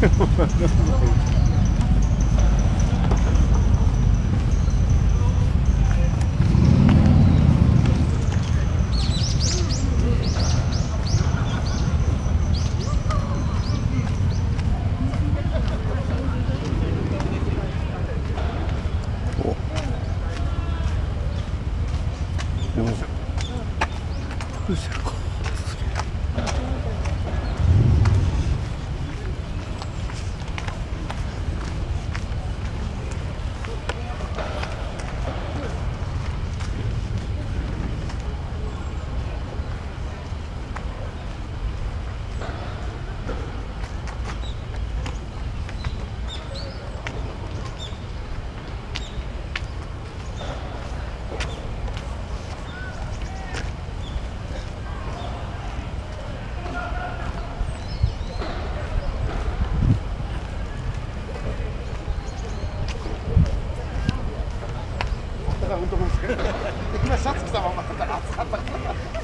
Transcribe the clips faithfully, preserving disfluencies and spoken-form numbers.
今シャツ着たままだったら暑かったから。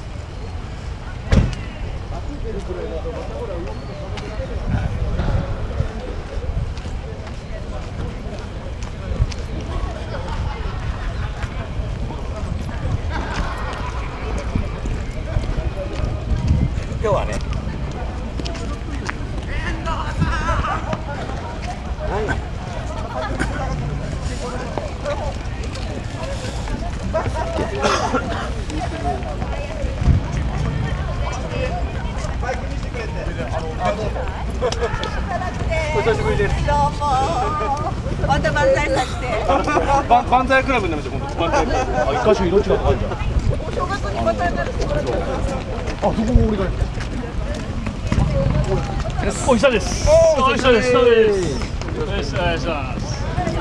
暑い出るくらいだとまたほら動くと今日はね。お久しぶりです。どうも。また万歳させて。万歳クラブになりました。今度万歳クラブ。あ、一箇所色違うとかあるじゃん。お正月にまたやる。あ、そこも俺が。 お久です。お久です。そうです。よろしくお願いします。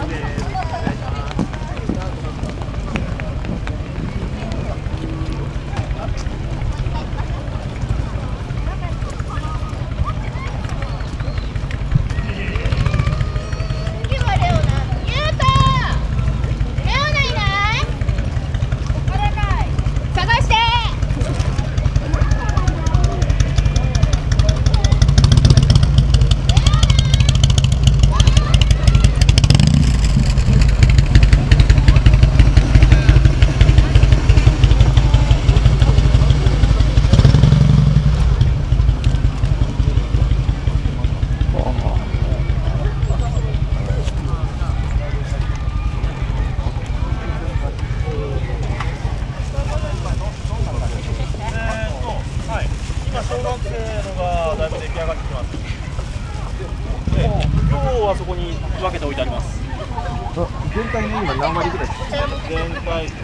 小学生のがだいぶ出来上がってきます。で、今日はそこに分けて置いてあります。 全体の今何割ぐらいですか？ 全体。じ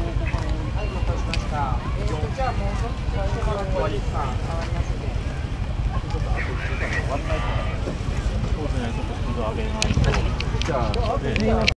ゃあもうちょっと割りか。そうですね、ちょっとスピード上げないと。じゃあ。